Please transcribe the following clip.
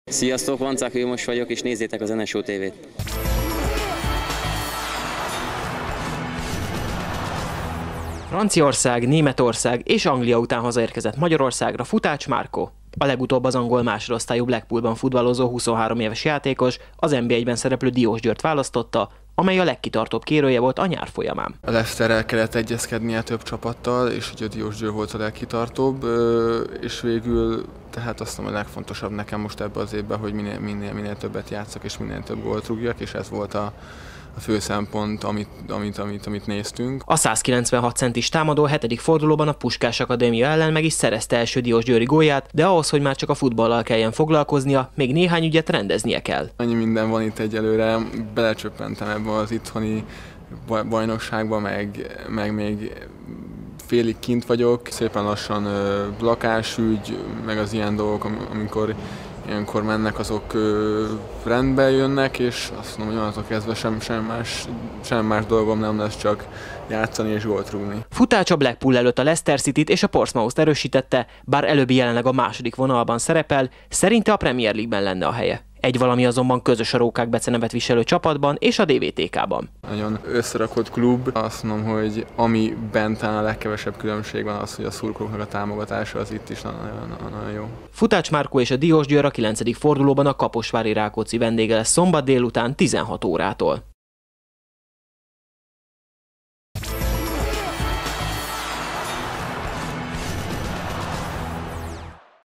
Sziasztok, Vancák Vilmos vagyok, és nézzétek az NSO TV-t. Franciaország, Németország és Anglia után hazaérkezett Magyarországra Futács Márko. A legutóbb az angol másodosztályú Blackpoolban futballozó 23 éves játékos az NB1-ben szereplő Diósgyőrt választotta, amely a legkitartóbb kérője volt a nyár folyamán. A Leicesterrel kellett egyezkednie több csapattal, és ugye a Diósgyőr volt a legkitartóbb, és végül tehát azt mondom, a legfontosabb nekem most ebbe az évben, hogy minél többet játszak és minél több gólt rúgjak, és ez volt a fő szempont, amit néztünk. A 196 centis támadó 7. fordulóban a Puskás Akadémia ellen meg is szerezte első diósgyőri gólját, de ahhoz, hogy már csak a futballal kelljen foglalkoznia, még néhány ügyet rendeznie kell. Annyi minden van itt egyelőre, belecsöppentem ebbe az itthoni bajnokságba, meg még félig kint vagyok. Szépen lassan lakásügy, meg az ilyen dolgok, amikor ilyenkor mennek, azok rendbe jönnek, és azt mondom, hogy onnantól kezdve sem más dolgom nem lesz, csak játszani és gólt rúgni. Futács a Blackpool előtt a Leicester Cityt és a Portsmouth-t erősítette, bár előbbi jelenleg a második vonalban szerepel, szerinte a Premier League-ben lenne a helye. Egy valami azonban közös a Rókák becenevet viselő csapatban és a DVTK-ban. Nagyon összerakott klub. Azt mondom, hogy ami bent a legkevesebb különbség van az, hogy a szurkolóknak a támogatása az itt is nagyon jó. Futács Márko és a Diósgyőr a 9. fordulóban a Kaposvári Rákóczi vendége lesz szombat délután 16 órától.